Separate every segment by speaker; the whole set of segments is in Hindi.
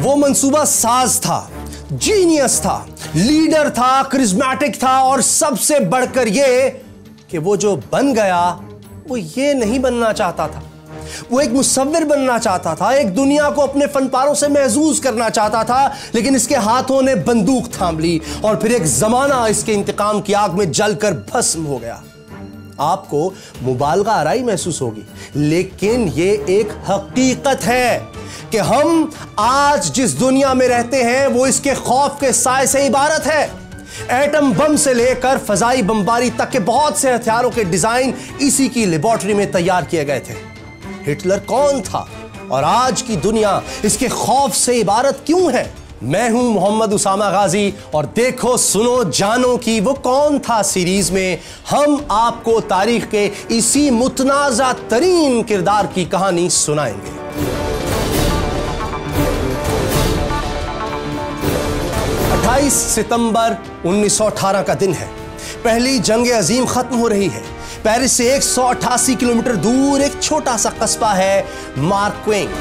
Speaker 1: वो मंसूबा साज था, जीनियस था, लीडर था, करिश्मेटिक था और सबसे बढ़कर ये कि वो जो बन गया वो ये नहीं बनना चाहता था। वो एक मुसव्विर बनना चाहता था, एक दुनिया को अपने फनपारों से महसूस करना चाहता था, लेकिन इसके हाथों ने बंदूक थाम ली और फिर एक जमाना इसके इंतकाम की आग में जलकर भस्म हो गया। आपको मुबालगा आराई महसूस होगी, लेकिन ये एक हकीकत है कि हम आज जिस दुनिया में रहते हैं वो इसके खौफ के साए से इबारत है। एटम बम से लेकर फजाई बमबारी तक के बहुत से हथियारों के डिजाइन इसी की लेबोरेटरी में तैयार किए गए थे। हिटलर कौन था और आज की दुनिया इसके खौफ से इबारत क्यों है? मैं हूं मोहम्मद उसामा गाजी और देखो सुनो जानो कि वो कौन था सीरीज में हम आपको तारीख के इसी मुतनाज़ा तरीन किरदार की कहानी सुनाएंगे। 28 सितंबर 1918 का दिन है। पहली जंग अजीम खत्म हो रही है। पेरिस से 188 किलोमीटर दूर एक छोटा सा कस्बा है मार्क्वेंग।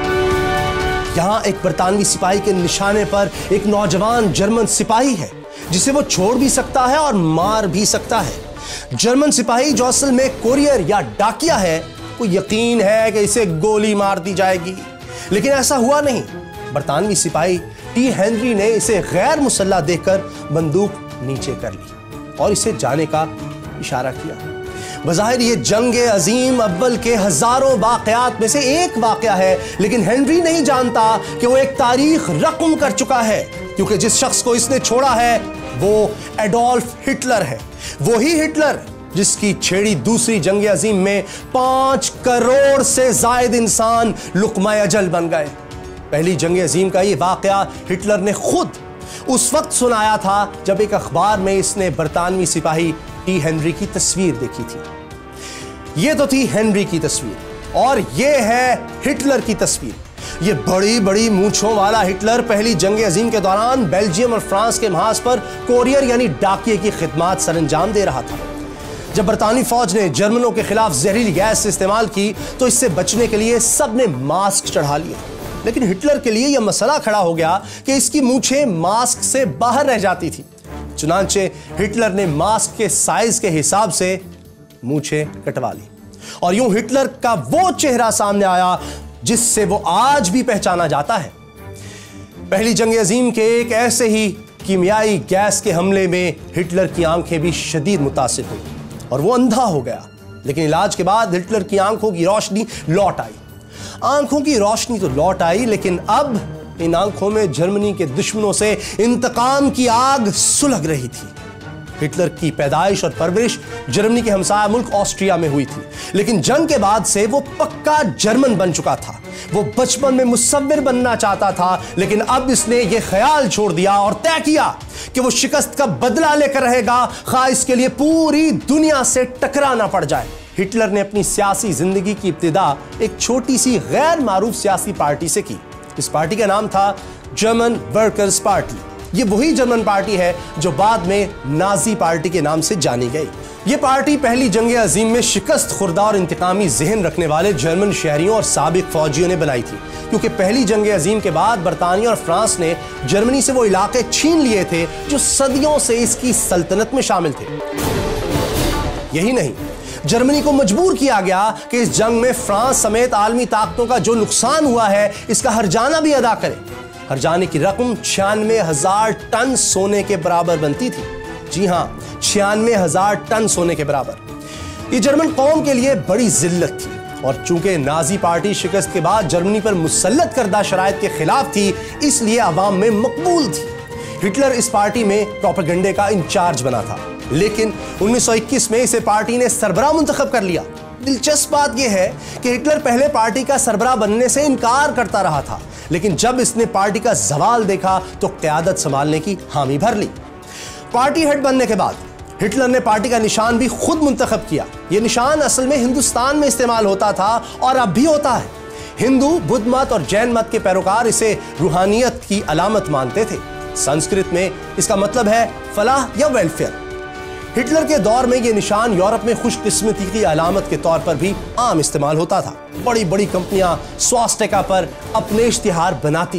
Speaker 1: यहां एक बरतानवी सिपाही के निशाने पर एक नौजवान जर्मन सिपाही है जिसे वो छोड़ भी सकता है और मार भी सकता है। जर्मन सिपाही जो असल में कोरियर या डाकिया है, को यकीन है कि इसे गोली मार दी जाएगी, लेकिन ऐसा हुआ नहीं। बरतानवी सिपाही टी हेनरी ने इसे गैर मुसल्ला देखकर बंदूक नीचे कर ली और इसे जाने का इशारा किया। बज़ाहिर ये जंग अजीम अव्वल के हजारों वाकयात में से एक वाकया है, लेकिन हेनरी नहीं जानता कि वो एक तारीख रकम कर चुका है, क्योंकि जिस शख्स को इसने छोड़ा है वो एडोल्फ हिटलर है। वही हिटलर जिसकी छेड़ी दूसरी जंग अजीम में 5 करोड़ से ज्यादा इंसान लुक़मा अजल बन गए। पहली जंग अजीम का ये वाकया हिटलर ने खुद उस वक्त सुनाया था जब एक अखबार में इसने बरतानवी सिपाही टी हेनरी की तस्वीर देखी थी। ये तो थी हेनरी की तस्वीर और ये है हिटलर की तस्वीर। ये बड़ी बड़ी मूंछों वाला हिटलर पहली जंग अजीम के दौरान बेल्जियम और फ्रांस के महाज पर कोरियर यानी डाकिये की खिदमत सरंजाम दे रहा था। जब बरतानी फौज ने जर्मनों के खिलाफ जहरीली गैस इस्तेमाल की तो इससे बचने के लिए सबने मास्क चढ़ा लिए, लेकिन हिटलर के लिए यह मसला खड़ा हो गया कि इसकी मूंछें मास्क से बाहर रह जाती थी। चुनांचे हिटलर ने मास्क के साइज के हिसाब से मूंछें कटवा ली और यूं हिटलर का वो चेहरा सामने आया जिससे वो आज भी पहचाना जाता है। पहली जंग अजीम के एक ऐसे ही कीमियाई गैस के हमले में हिटलर की आंखें भी शदीद मुतासिर हुई और वो अंधा हो गया, लेकिन इलाज के बाद हिटलर की आंखों की रोशनी लौट आई। आंखों की रोशनी तो लौट आई, लेकिन अब इन आंखों में जर्मनी के दुश्मनों से इंतकाम की आग सुलग रही थी। हिटलर की पैदाइश और परवरिश जर्मनी के हमसाया मुल्क ऑस्ट्रिया में हुई थी, लेकिन जंग के बाद से वो पक्का जर्मन बन चुका था। वो बचपन में मुसव्विर बनना चाहता था, लेकिन अब इसने ये ख्याल छोड़ दिया और तय किया कि वो शिकस्त का बदला लेकर रहेगा, खा इसके लिए पूरी दुनिया से टकराना पड़ जाए। हिटलर ने अपनी सियासी जिंदगी की इब्तिदा एक छोटी सी गैर मारूफ सियासी पार्टी से की। इस पार्टी का नाम था जर्मन वर्कर्स पार्टी। ये वही जर्मन पार्टी है जो बाद में नाजी पार्टी के नाम से जानी गई। ये पार्टी पहली जंग अजीम में शिकस्त खुर्दा और इंतकामी जहन रखने वाले जर्मन शहरियों और साबिक फौजियों ने बनाई थी, क्योंकि पहली जंग अजीम के बाद बरतानिया और फ्रांस ने जर्मनी से वो इलाके छीन लिए थे जो सदियों से इसकी सल्तनत में शामिल थे। यही नहीं, जर्मनी को मजबूर किया गया कि इस जंग में फ्रांस समेत आलमी ताकतों का जो नुकसान हुआ है इसका हर्जाना भी अदा करे। हर्जाने की रकम 96,000 टन सोने के बराबर बनती थी। जी हां, 96,000 टन सोने के बराबर। ये जर्मन कौम के लिए बड़ी जिल्लत थी और चूंकि नाजी पार्टी शिकस्त के बाद जर्मनी पर मुसल्लत करदा शराइत के खिलाफ थी, इसलिए अवाम में मकबूल थी। हिटलर इस पार्टी में प्रोपेगेंडे का इंचार्ज बना था, लेकिन 1921 में इसे पार्टी ने सरबराह मुंतखब कर लिया। दिलचस्प बात यह है कि हिटलर पहले पार्टी का सरबराह बनने से इनकार करता रहा था, लेकिन जब इसने पार्टी का जवाल देखा तो क़यादत संभालने की हामी भर ली। पार्टी हेड बनने के बाद हिटलर ने पार्टी का निशान भी खुद मुंतखब किया। यह निशान असल में हिंदुस्तान में इस्तेमाल होता था और अब भी होता है। हिंदू, बुद्ध मत और जैन मत के पैरोकार इसे रूहानियत की अलामत मानते थे। संस्कृत में इसका मतलब है फलाह या वेलफेयर। हिटलर के दौर में यह निशान यूरोप में खुशकिस्मती की अलामत के तौर पर भी आम इस्तेमाल होता था। बड़ी बड़ी कंपनियां स्वास्टिका पर अपने इश्तिहार बनाती थी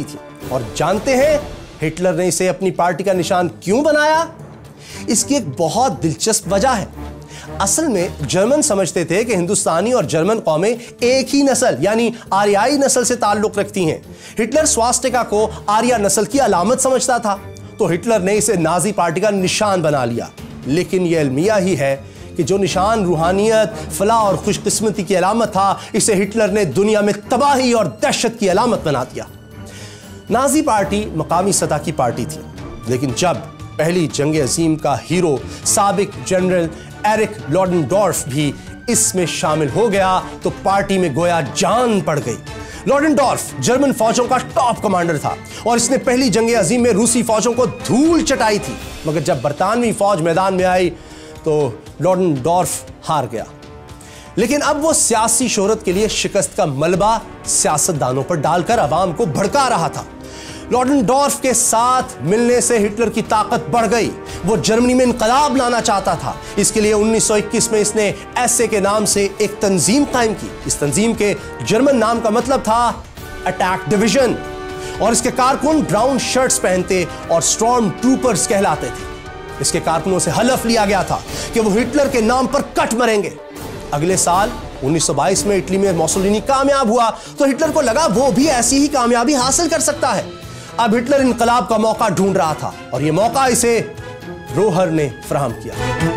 Speaker 1: और जानते हैं हिटलर ने इसे अपनी पार्टी का निशान क्यों बनाया? इसकी एक बहुत दिलचस्प वजह है। असल में जर्मन समझते थे कि हिंदुस्तानी और जर्मन कौमें एक ही नस्ल यानी आर्याई नस्ल से ताल्लुक रखती हैं। हिटलर स्वास्टिका को आर्या नस्ल की अलामत समझता था, तो हिटलर ने इसे नाजी पार्टी का निशान बना लिया। लेकिन यह अलमिया ही है कि जो निशान रूहानियत, फलाह और खुशकिस्मती की अलामत था, इसे हिटलर ने दुनिया में तबाही और दहशत की अलामत बना दिया। नाजी पार्टी मकामी सतह की पार्टी थी, लेकिन जब पहली जंग अजीम का हीरो साबिक जनरल एरिक लॉडेनडॉर्फ भी इसमें शामिल हो गया तो पार्टी में गोया जान पड़ गई। लॉडेनडॉर्फ जर्मन फौजों का टॉप कमांडर था और इसने पहली जंग अजीम में रूसी फौजों को धूल चटाई थी, मगर जब बरतानवी फौज मैदान में आई तो लॉडेनडॉर्फ हार गया। लेकिन अब वो सियासी शोहरत के लिए शिकस्त का मलबा सियासतदानों पर डालकर अवाम को भड़का रहा था। लॉडेनडॉर्फ के साथ मिलने से हिटलर की ताकत बढ़ गई। वो जर्मनी में इनकलाब लाना चाहता था। इसके लिए 1921 में इसने एसए के नाम से एक तंजीम कायम की। इस तंजीम के जर्मन नाम का मतलब था अटैक डिवीजन और इसके कारकुन ब्राउन शर्ट्स पहनते और स्टॉर्म ट्रूपर्स कहलाते थे। इसके कारकुनों से हलफ लिया गया था कि वो हिटलर के नाम पर कट मरेंगे। अगले साल 1922 में इटली में मुसोलिनी कामयाब हुआ तो हिटलर को लगा वो भी ऐसी ही कामयाबी हासिल कर सकता है। अब हिटलर इनकलाब का मौका ढूंढ रहा था और यह मौका इसे रोहर ने फराहम किया।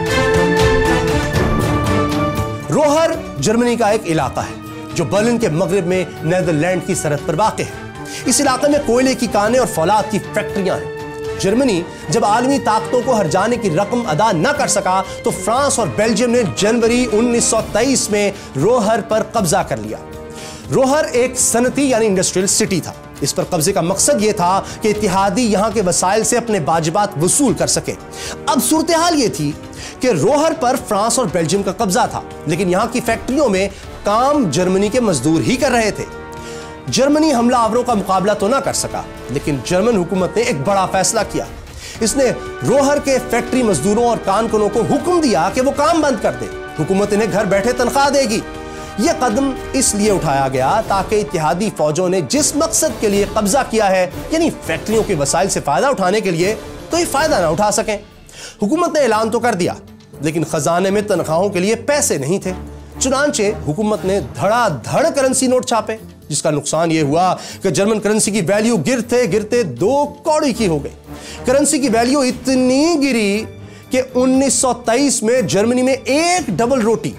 Speaker 1: रोहर जर्मनी का एक इलाका है जो बर्लिन के मगरिब में नीदरलैंड की सरहद पर वाक़ है। इस इलाके में कोयले की कानें और फौलाद की फैक्ट्रियां हैं। जर्मनी जब आलमी ताकतों को हर्जाने की रकम अदा न कर सका तो फ्रांस और बेल्जियम ने जनवरी 1923 में रोहर पर कब्जा कर लिया। रोहर एक सनती यानी इंडस्ट्रियल सिटी था। इस पर कब्जे का मकसद यह था कि इत्तेहादी यहां के वसाइल से अपने वाजिबात वसूल कर सके। अब सूरत हाल यह थी कि रोहर पर फ्रांस और बेल्जियम का कब्जा था, लेकिन यहां की फैक्ट्रियों में काम जर्मनी के मजदूर ही कर रहे थे। जर्मनी हमलावरों का मुकाबला तो ना कर सका, लेकिन जर्मन हुकूमत ने एक बड़ा फैसला किया। इसने रोहर के फैक्ट्री मजदूरों और कारकुनों को हुक्म दिया कि वो काम बंद कर दे। हुकूमत इन्हें घर बैठे तनख्वाह देगी। यह कदम इसलिए उठाया गया ताकि इत्तेहादी फौजों ने जिस मकसद के लिए कब्जा किया है, यानी फैक्ट्रियों के वसाइल से फायदा उठाने के लिए, तो ये फायदा ना उठा सकें। हुकूमत ने ऐलान तो कर दिया, लेकिन खजाने में तनख्वाहों के लिए पैसे नहीं थे। चुनांचे हुकूमत ने धड़ाधड़ करेंसी नोट छापे, जिसका नुकसान यह हुआ कि जर्मन करेंसी की वैल्यू गिरते गिरते 2 कौड़ी की हो गई। करेंसी की वैल्यू इतनी गिरी कि 1923 में जर्मनी में एक डबल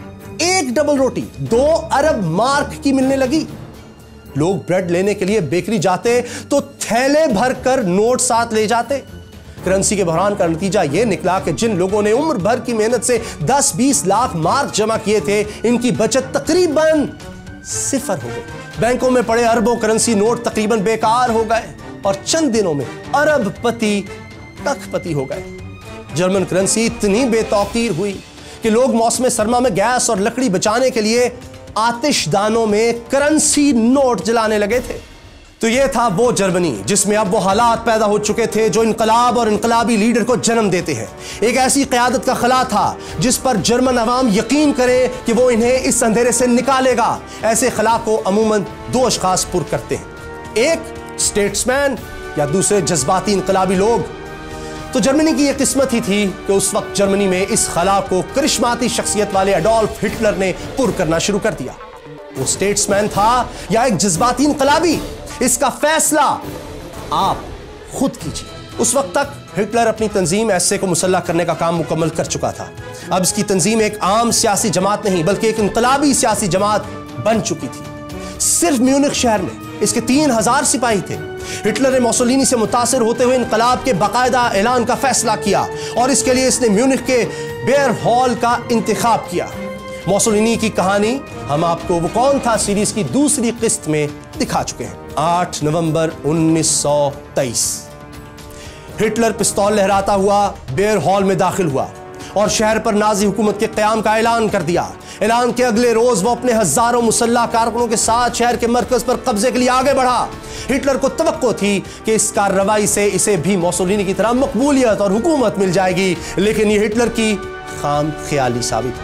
Speaker 1: रोटी 2 अरब मार्क की मिलने लगी। लोग ब्रेड लेने के लिए बेकरी जाते तो थैले भरकर नोट साथ ले जाते। करेंसी के बहरान का नतीजा यह निकला कि जिन लोगों ने उम्र भर की मेहनत से 10-20 लाख मार्क जमा किए थे, इनकी बचत तकरीबन सिफर हो गई। बैंकों में पड़े अरबों करेंसी नोट तकरीबन बेकार हो गए और चंद दिनों में अरबपति कखपति हो गए। जर्मन करेंसी इतनी बेतौकीर हुई कि लोग मौसम सरमा में गैस और लकड़ी बचाने के लिए आतिशदानों में करेंसी नोट जलाने लगे थे। तो यह था वो जर्मनी जिसमें अब वो हालात पैदा हो चुके थे जो इनकलाब और इनकलाबी लीडर को जन्म देते हैं। एक ऐसी क़यादत का खला था जिस पर जर्मन अवाम यकीन करे कि वो इन्हें इस अंधेरे से निकालेगा। ऐसे खला को अमूमन 2 अशखास पुर करते हैं, एक स्टेट्समैन या दूसरे जज्बाती इनकलाबी लोग। तो जर्मनी की यह किस्मत ही थी कि उस वक्त जर्मनी में इस खला को करिश्माती शख्सियत वाले एडोल्फ हिटलर ने पुर करना शुरू कर दिया। वो स्टेट्समैन था या एक जज्बाती इनकलाबी, इसका फैसला आप खुद कीजिए। उस वक्त तक हिटलर अपनी तंजीम एसए को मुसल्लह करने का काम मुकम्मल कर चुका था। अब इसकी तंजीम एक आम सियासी जमात नहीं बल्कि एक इनकलाबी सियासी जमात बन चुकी थी। सिर्फ म्यूनिख शहर में इसके 3000 सिपाही थे। हिटलर ने मुसोलिनी से मुतासिर होते हुए इनकलाब के बाकायदा ऐलान का फैसला किया और इसके लिए इसने म्यूनिख के बेयर हॉल का इंतखाब किया। मुसोलिनी की कहानी हम आपको वो कौन था सीरीज की दूसरी किस्त में दिखा चुके हैं। 8 नवंबर 1923 हिटलर पिस्तौल लहराता हुआ बेयर हॉल में दाखिल हुआ और शहर पर नाजी हुकूमत के क़याम का ऐलान कर दिया। ऐलान के अगले रोज वो अपने हजारों मुसल्लह कारकुनों के साथ शहर के मरकज पर कब्जे के लिए आगे बढ़ा। हिटलर को तवक्को थी कि इस कार्रवाई से इसे भी मुसोलिनी की तरह मकबूलियत और हुकूमत मिल जाएगी, लेकिन यह हिटलर की खाम ख्याली साबित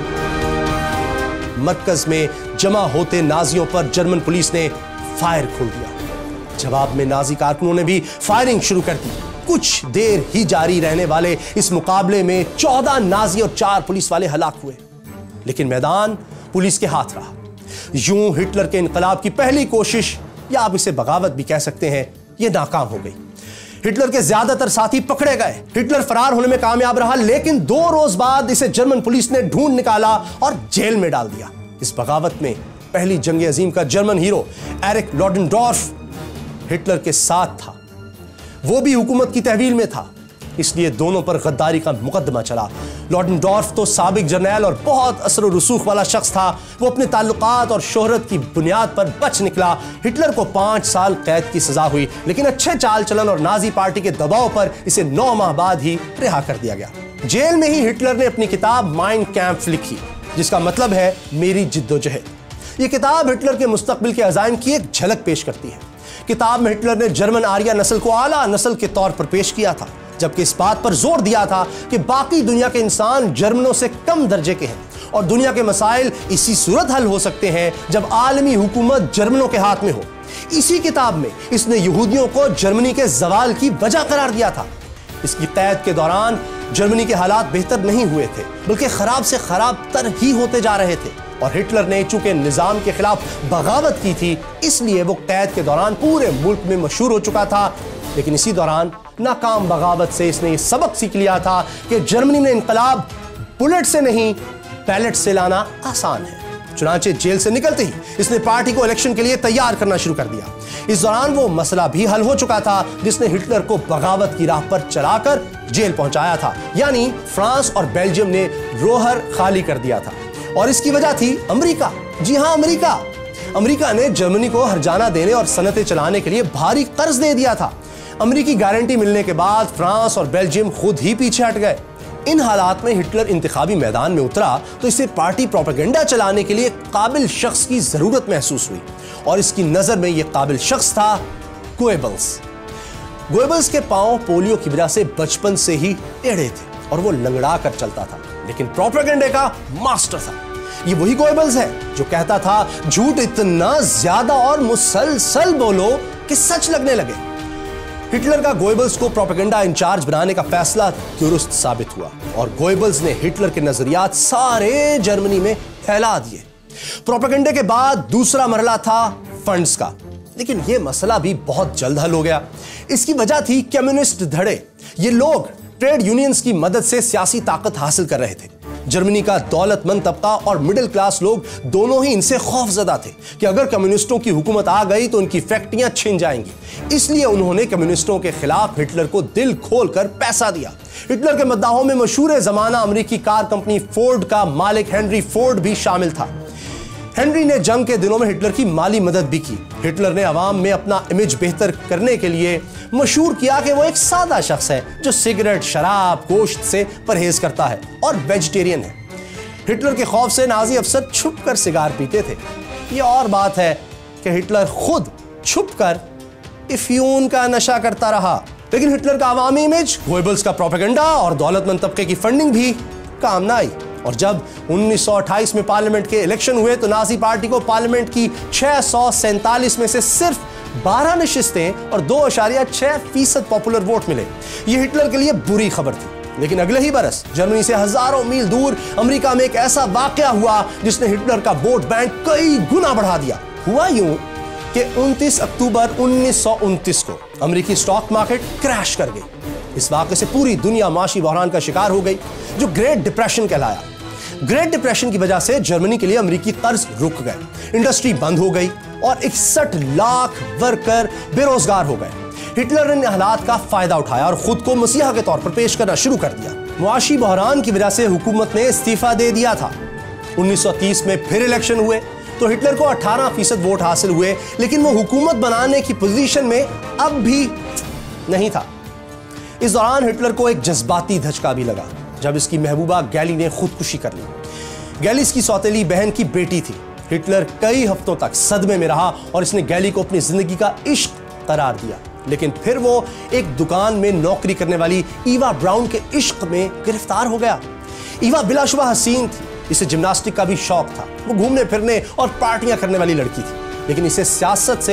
Speaker 1: हुई। मरकज में जमा होते नाजियों पर जर्मन पुलिस ने फायर खोल दिया। जवाब में नाजी कारकुनों ने भी फायरिंग शुरू कर दी। कुछ देर ही जारी रहने वाले इस मुकाबले में 14 नाजी और 4 पुलिस वाले हलाक हुए, लेकिन मैदान पुलिस के हाथ रहा। यूं हिटलर के इनकलाब की पहली कोशिश, या आप इसे बगावत भी कह सकते हैं, यह नाकाम हो गई। हिटलर के ज्यादातर साथी पकड़े गए। हिटलर फरार होने में कामयाब रहा, लेकिन 2 रोज बाद इसे जर्मन पुलिस ने ढूंढ निकाला और जेल में डाल दिया। इस बगावत में पहली जंग अजीम का German hero Erich Ludendorff Hitler के साथ था। वो भी हुकूमत की तहवील में था, इसलिए दोनों पर गद्दारी का मुकदमा चला। लॉडेनडॉर्फ तो साबिक जर्नैल और बहुत असर और रसूख वाला शख्स था। वो अपने ताल्लुकात और शोहरत की बुनियाद पर बच निकला। हिटलर को 5 साल कैद की सजा हुई, लेकिन अच्छे चाल चलन और नाजी पार्टी के दबाव पर इसे 9 माह बाद ही रिहा कर दिया गया। जेल में ही हिटलर ने अपनी किताब माइन कैंप लिखी, जिसका मतलब है मेरी जिद्दोजहद। यह किताब हिटलर के मुस्तकबिल के अज़ाइम की एक झलक पेश करती है। किताब में हिटलर ने जर्मन आर्या नस्ल को आला नस्ल के तौर पर पेश किया था, जबकि इस बात पर जोर दिया था कि बाकी दुनिया के इंसान जर्मनों से कम दर्जे के हैं और दुनिया के मसाइल इसी सूरत हल हो सकते हैं जब आलमी हुकूमत जर्मनों के हाथ में हो। इसी किताब में इसने यहूदियों को जर्मनी के जवाल की वजह करार दिया था। इसकी कैद के दौरान जर्मनी के हालात बेहतर नहीं हुए थे, बल्कि खराब से खराब तर ही होते जा रहे थे, और हिटलर ने चूंकि निजाम के खिलाफ बगावत की थी, इसलिए वो कैद के दौरान पूरे मुल्क में मशहूर हो चुका था। लेकिन इसी दौरान नाकाम बगावत से इसने ये सबक सीख लिया था कि जर्मनी में इनकलाब बुलेट से नहीं, बैलेट से लाना आसान है। चुनांचे जेल से निकलते ही इसने पार्टी को इलेक्शन के लिए तैयार करना शुरू कर दिया। इस दौरान वो मसला भी हल हो चुका था जिसने हिटलर को बगावत की राह पर चलाकर जेल पहुंचाया था, यानी फ्रांस और बेल्जियम ने रोहर खाली कर दिया था। और इसकी वजह थी अमेरिका। जी हां, अमेरिका ने जर्मनी को हर्जाना देने और सनतें चलाने के लिए भारी कर्ज दे दिया था। अमेरिकी गारंटी मिलने के बाद फ्रांस और बेल्जियम खुद ही पीछे हट गए। इन हालात में हिटलर इंतखाबी मैदान में उतरा तो इसे पार्टी प्रोपेगेंडा चलाने के लिए काबिल शख्स की जरूरत महसूस हुई, और इसकी नजर में यह काबिल शख्स था गोएबल्स। गोएबल्स के पांव पोलियो की वजह से बचपन से ही टेढ़े थे और वो लंगड़ा कर चलता था, लेकिन प्रोपेगेंडे का मास्टर था। ये वही गोएबल्स है जो कहता था झूठ इतना ज्यादा और मुसलसल बोलो कि सच लगने लगे। हिटलर का गोएबल्स को प्रोपेगेंडा इंचार्ज बनाने का फैसला दुरुस्त साबित हुआ, और गोएबल्स ने हिटलर के नजरियात सारे जर्मनी में फैला दिए। प्रोपेगेंडे के बाद दूसरा मरहला था फंड्स का, लेकिन यह मसला भी बहुत जल्द हल हो गया। इसकी वजह थी कम्युनिस्ट धड़े। ये लोग ट्रेड यूनियंस की मदद से सियासी ताकत हासिल कर रहे थे। जर्मनी का दौलतमंद तबका और मिडिल क्लास लोग दोनों ही इनसे खौफजदा थे कि अगर कम्युनिस्टों की हुकूमत आ गई तो उनकी फैक्ट्रियां छिन जाएंगी। इसलिए उन्होंने कम्युनिस्टों के खिलाफ हिटलर को दिल खोलकर पैसा दिया। हिटलर के मद्दाहों में मशहूर जमाना अमेरिकी कार कंपनी फोर्ड का मालिक हेनरी फोर्ड भी शामिल था। हेनरी ने जंग के दिनों में हिटलर की माली मदद भी की। हिटलर ने अवाम में अपना इमेज बेहतर करने के लिए मशहूर किया कि वो एक सादा शख्स है जो सिगरेट, शराब, गोश्त से परहेज करता है और वेजिटेरियन है। हिटलर के खौफ से नाजी अफसर छुपकर सिगार पीते थे। ये और बात है कि हिटलर खुद छुपकर इफ्यून का नशा करता रहा। लेकिन हिटलर का अवामी इमेज, गोएबल्स का प्रोपेगेंडा और दौलतमंद तबके की फंडिंग भी काम ना आई। और जब 1928 में पार्लियामेंट के इलेक्शन हुए तो नाजी पार्टी को पार्लियामेंट की 647 में से सिर्फ 12 नशिस्तें और 2.6% पॉपुलर वोट मिले। यह हिटलर के लिए बुरी खबर थी। लेकिन अगले ही बरस जर्मनी से हजारों मील दूर अमेरिका में एक ऐसा वाकया हुआ जिसने हिटलर का वोट बैंक कई गुना बढ़ा दिया। हुआ यूं कि 29 अक्टूबर 1929 को अमेरिकी स्टॉक मार्केट क्रैश कर गई। इस वाकये से पूरी दुनिया माशी बहरान का शिकार हो गई, जो ग्रेट डिप्रेशन कहलाया। ग्रेट डिप्रेशन की वजह से जर्मनी के लिए अमेरिकी कर्ज रुक गए, इंडस्ट्री बंद हो गई और 61 लाख वर्कर बेरोजगार हो गए। हिटलर ने हालात का फायदा उठाया और खुद को मसीहा के तौर पर पेश करना शुरू कर दिया। मुआशी बहरान की वजह से हुकूमत ने इस्तीफा दे दिया था। 1930 में फिर इलेक्शन हुए तो हिटलर को 18% वोट हासिल हुए, लेकिन वो हुकूमत बनाने की पोजीशन में अब भी नहीं था। इस दौरान हिटलर को एक जज्बाती धचका भी लगा जब इसकी महबूबा गैली ने खुदकुशी कर ली। गैली इसकी सौतेली बहन की बेटी थी। हिटलर कई हफ्तों तक सदमे में रहा और इसने गैली को अपनी जिंदगी का इश्क करार दिया। लेकिन फिर वो एक दुकान में नौकरी करने वाली ईवा ब्राउन के इश्क में गिरफ्तार हो गया। ईवा बिलाशुबा हसीन थी, इसे जिम्नास्टिक का भी शौक था। वो घूमने फिरने और पार्टियां करने वाली लड़की थी, लेकिन इसे सियासत से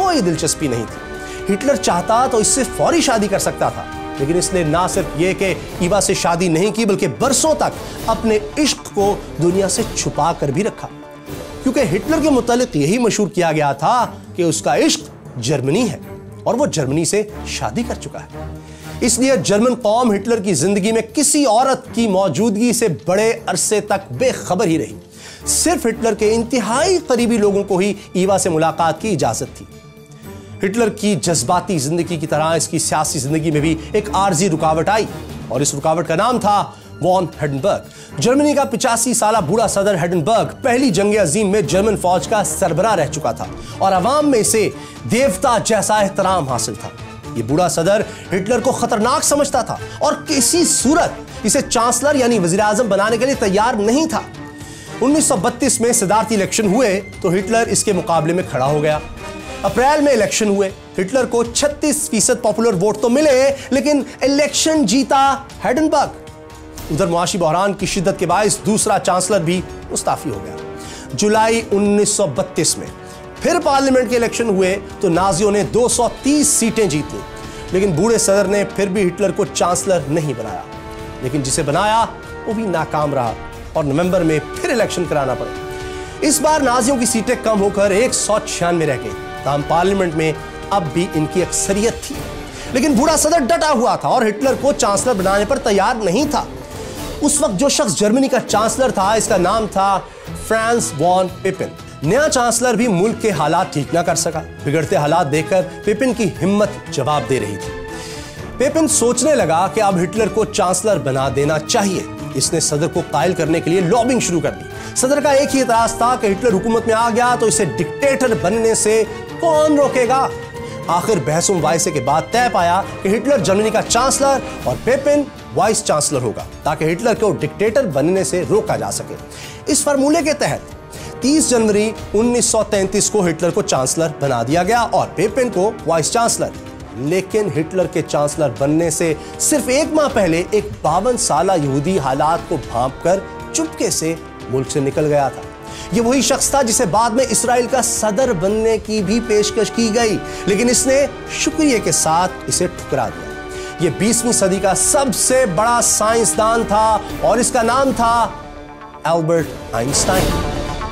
Speaker 1: कोई दिलचस्पी नहीं थी। हिटलर चाहता तो इससे फौरी शादी कर सकता था, लेकिन इसने ना सिर्फ यह कि ईवा से शादी नहीं की, बल्कि बरसों तक अपने इश्क को दुनिया से छुपा कर भी रखा, क्योंकि हिटलर के मुतालिक यही मशहूर किया गया था कि उसका इश्क जर्मनी है और वो जर्मनी से शादी कर चुका है। इसलिए जर्मन कौम हिटलर की जिंदगी में किसी औरत की मौजूदगी से बड़े अरसे तक बेखबर ही रही। सिर्फ हिटलर के इंतहाई करीबी लोगों को ही ईवा से मुलाकात की इजाजत थी। हिटलर की जज्बाती जिंदगी की तरह इसकी सियासी जिंदगी में भी एक आर्जी रुकावट आई, और इस रुकावट का नाम था वॉन हिंडनबर्ग। जर्मनी का 85 साला बूढ़ा सदर हिंडनबर्ग पहली जंग अजीम में जर्मन फौज का सरबराह रह चुका था और अवाम में इसे देवता जैसा एहतराम हासिल था। ये बूढ़ा सदर हिटलर को खतरनाक समझता था और किसी सूरत इसे चांसलर यानी वजीर आजम बनाने के लिए तैयार नहीं था। 1932 में सदारती इलेक्शन हुए तो हिटलर इसके मुकाबले में खड़ा हो गया। अप्रैल में इलेक्शन हुए। हिटलर को 36% पॉपुलर वोट तो मिले, लेकिन इलेक्शन जीता हिंडनबर्ग। उधर मुआशी बहरान की शिद्दत के बायस दूसरा चांसलर भी मुस्ताफी हो गया। जुलाई 1932 में फिर पार्लियामेंट के इलेक्शन हुए तो नाजियों ने 230 सीटें जीत ली, लेकिन बूढ़े सदर ने फिर भी हिटलर को चांसलर नहीं बनाया। लेकिन जिसे बनाया वो भी नाकाम रहा और नवंबर में फिर इलेक्शन कराना पड़ा। इस बार नाजियों की सीटें कम होकर 196 रह गई। ताहम पार्लियामेंट में अब भी इनकी अक्सरियत थी, लेकिन बूढ़ा सदर डटा हुआ था और हिटलर को चांसलर बनाने पर तैयार नहीं था। उस वक्त जो शख्स जर्मनी का चांसलर था, इसका नाम था फ्रांस वॉन पिपिन। नया चांसलर भी मुल्क के हालात ठीक ना कर सका। बिगड़ते हालात देखकर पिपिन की हिम्मत जवाब दे रही थी। पिपिन सोचने लगा कि अब हिटलर को चांसलर बना देना चाहिए। इसने सदर को कायल करने के लिए लॉबिंग शुरू कर दी। सदर का एक ही एतराज था कि हिटलर हुकूमत में आ गया तो इसे डिक्टेटर बनने से कौन रोकेगा। आखिर बहसों मुबाहिसे के बाद तय पाया कि हिटलर जर्मनी का चांसलर और पिपिन वाइस चांसलर होगा, ताकि हिटलर को डिक्टेटर बनने से रोका जा सके। इस फार्मूले के तहत 30 जनवरी 1933 को हिटलर को चांसलर बना दिया गया और पिपिन को वाइस चांसलर। लेकिन हिटलर के चांसलर बनने से सिर्फ एक माह पहले एक 52 साला यहूदी हालात को भांपकर चुपके से मुल्क से निकल गया था। ये वही शख्स था जिसे बाद में इस्राइल का सदर बनने की भी पेशकश की गई, लेकिन इसने शुक्रिया के साथ इसे ठुकरा दिया। ये 20वीं सदी का सबसे बड़ा साइंसदान था और इसका नाम था एल्बर्ट आइंस्टाइन।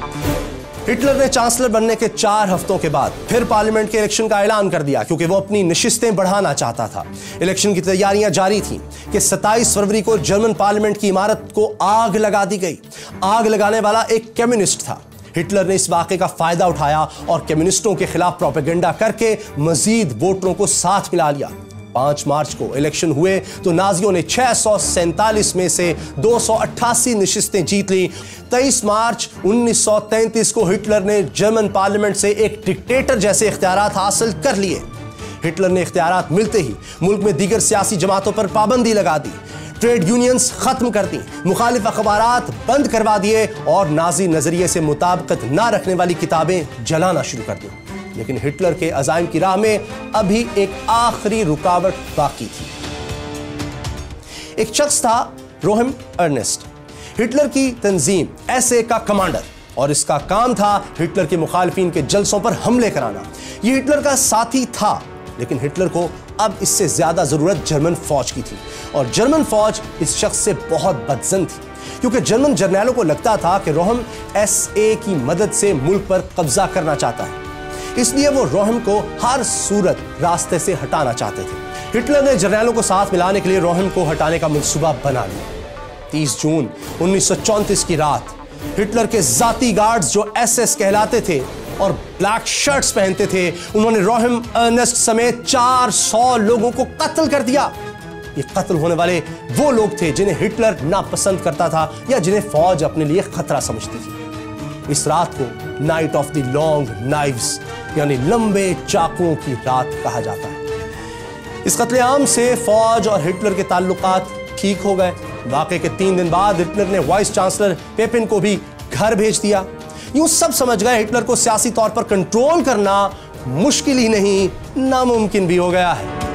Speaker 1: हिटलर ने चांसलर बनने के 4 हफ्तों के बाद फिर पार्लियामेंट के इलेक्शन का ऐलान कर दिया, क्योंकि वो अपनी नशिस्तें बढ़ाना चाहता था। इलेक्शन की तैयारियां जारी थीं कि 27 फरवरी को जर्मन पार्लियामेंट की इमारत को आग लगा दी गई। आग लगाने वाला एक कम्युनिस्ट था। हिटलर ने इस वाक़े का फायदा उठाया और कम्युनिस्टों के खिलाफ प्रोपेगेंडा करके मजीद वोटरों को साथ मिला लिया। 5 मार्च को इलेक्शन हुए तो नाजियों ने 647 में से 288 नशिस्तें जीत ली। 23 मार्च 1933 को हिटलर ने जर्मन पार्लियामेंट से एक डिक्टेटर जैसे इख्तियारात हासिल कर लिए। हिटलर ने इख्तियारात मिलते ही मुल्क में दीगर सियासी जमातों पर पाबंदी लगा दी, ट्रेड यूनियंस खत्म कर दी, मुखालिफ अखबारात बंद करवा दिए और नाजी नजरिए से मुताबिकत ना रखने वाली किताबें जलाना शुरू कर दी। लेकिन हिटलर के अज़ाइम की राह में अभी एक आखिरी रुकावट बाकी थी। एक शख्स था रोहेम अर्नेस्ट, हिटलर की तंजीम एसए का कमांडर, और इसका काम था हिटलर के मुखालिफिन के जलसों पर हमले कराना। यह हिटलर का साथी था, लेकिन हिटलर को अब इससे ज्यादा जरूरत जर्मन फौज की थी, और जर्मन फौज इस शख्स से बहुत बदजन थी, क्योंकि जर्मन जर्नैलों को लगता था कि रोहेम एसए की मदद से मुल्क पर कब्जा करना चाहता है। इसलिए वो रोहेम को हर सूरत रास्ते से हटाना चाहते थे। हिटलर ने जर्नैलों को साथ मिलाने के लिए रोहेम को हटाने का मंसूबा बना लिया। 30 जून 1934 की रात हिटलर के जाती गार्ड्स जो एसएस कहलाते थे और ब्लैक शर्ट्स पहनते थे, उन्होंने रोहेम अर्नेस्ट समेत 400 लोगों को कत्ल कर दिया। ये कत्ल होने वाले वो लोग थे जिन्हें हिटलर नापसंद करता था या जिन्हें फौज अपने लिए खतरा समझती थी। इस रात को night of the long knives यानी लंबे चाकुओं की रात कहा जाता है। इस कत्लेआम से फौज और हिटलर के ताल्लुकात ठीक हो गए। वाक़े के 3 दिन बाद हिटलर ने वाइस चांसलर पिपिन को भी घर भेज दिया। यूं सब समझ गए हिटलर को सियासी तौर पर कंट्रोल करना मुश्किल ही नहीं, नामुमकिन भी हो गया है।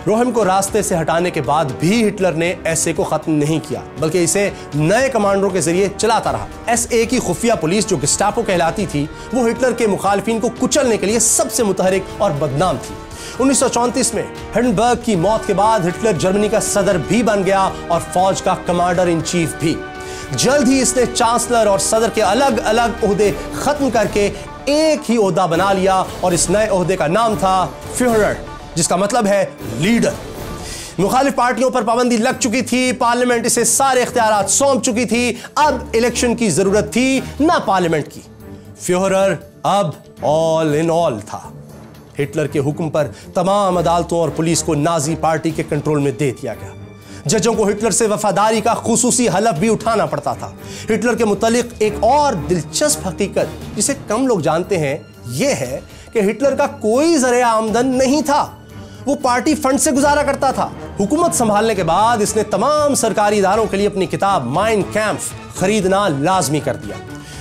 Speaker 1: रोहेम को रास्ते से हटाने के बाद भी हिटलर ने एसए को खत्म नहीं किया, बल्कि इसे नए कमांडरों के जरिए चलाता रहा। एसए की खुफिया पुलिस, जो गेस्टापो कहलाती थी, वो हिटलर के मुखालिफिन को कुचलने के लिए सबसे मुतहरिक और बदनाम थी। 1934 में हिंडनबर्ग की मौत के बाद हिटलर जर्मनी का सदर भी बन गया और फौज का कमांडर इन चीफ भी। जल्द ही इसने चांसलर और सदर के अलग अलग ओहदे खत्म करके एक ही ओहदा बना लिया और इस नए ओहदे का नाम था फ्यूहरर, जिसका मतलब है लीडर। मुखालिफ पार्टियों पर पाबंदी लग चुकी थी, पार्लियामेंट इसे सारे इख्तियारात सौंप चुकी थी, अब इलेक्शन की जरूरत थी ना पार्लियामेंट की। फ्यूहरर अब ऑल इन ऑल था। हिटलर के हुक्म पर तमाम अदालतों और पुलिस को नाजी पार्टी के कंट्रोल में दे दिया गया। जजों को हिटलर से वफादारी का खुसूसी हलफ भी उठाना पड़ता था। हिटलर के मुतालिक एक और दिलचस्प हकीकत जिसे कम लोग जानते हैं, यह है कि हिटलर का कोई ज़रिया आमदन नहीं था। वो पार्टी फंड से गुजारा करता था। हुकूमत संभालने के बाद इसने तमाम सरकारी इदारों के लिए अपनी किताब माइन कैम्प खरीदना लाजमी कर दिया।